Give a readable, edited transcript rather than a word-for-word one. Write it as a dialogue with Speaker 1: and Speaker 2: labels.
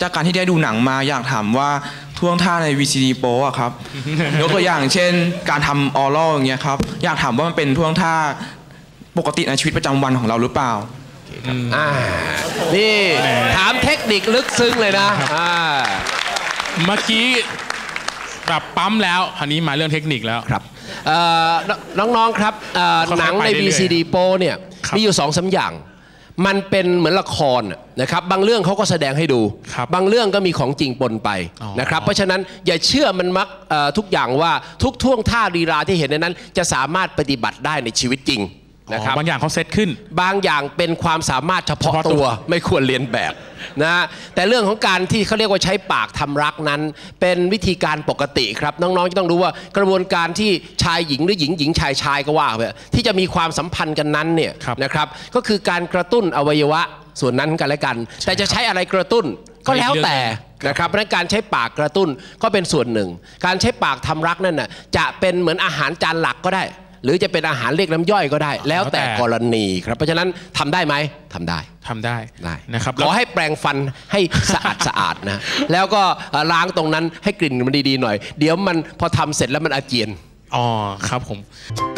Speaker 1: จากการที่ได้ดูหนังมาอยากถามว่าท่วงท่าใน VCD โป๊ะครับ ยกตัวอย่างเช่นการทำออรัลอย่างเงี้ยครับอยากถามว่ามันเป็นท่วงท่าปกติในชีวิตประจำวันของเราหรือเปล่า
Speaker 2: นี่ถามเทคนิคลึกซึ้งเลยนะ
Speaker 3: เมื่อกี้แบบปั๊มแล้วคราวนี้มาเรื่องเทคนิคแล้ว
Speaker 2: ครับน้องๆครับหนังใน VCD โป๊เนี่ยมีอยู่2-3 อย่างมันเป็นเหมือนละครนะครับบางเรื่องเขาก็แสดงให้ดูบางเรื่องก็มีของจริงปนไปนะครับเพราะฉะนั้นอย่าเชื่อมันมักทุกอย่างว่าทุกท่วงท่าลีลาที่เห็นในนั้นจะสามารถปฏิบัติได้ในชีวิตจริงนะครับ
Speaker 3: บางอย่างเขาเซตขึ้น
Speaker 2: บางอย่างเป็นความสามารถเฉพาะตัวไม่ควรเรียนแบบนะแต่เรื่องของการที่เขาเรียกว่าใช้ปากทำรักนั้นเป็นวิธีการปกติครับน้องๆจะต้องรู้ว่ากระบวนการที่ชายหญิงหรือหญิงชายก็ว่าไปที่จะมีความสัมพันธ์กันนั้นเนี่ยนะครับก็คือการกระตุ้นอวัยวะส่วนนั้นกันและกันแต่จะใช้อะไรกระตุ้นก็แล้วแต่นะครับเพราะการใช้ปากกระตุ้นก็เป็นส่วนหนึ่งการใช้ปากทำรักนั่นน่ะจะเป็นเหมือนอาหารจานหลักก็ได้หรือจะเป็นอาหารเรียกน้ำย่อยก็ได้แล้วแต่กรณีครับเพราะฉะนั้นทำได้ไหมทำได้
Speaker 3: นะครับ
Speaker 2: ขอให้แปรงฟันให้สะอาดนะแล้วก็ล้างตรงนั้นให้กลิ่นมันดีๆหน่อยเดี๋ยวมันพอทำเสร็จแล้วมันอาเจียน
Speaker 3: ครับผม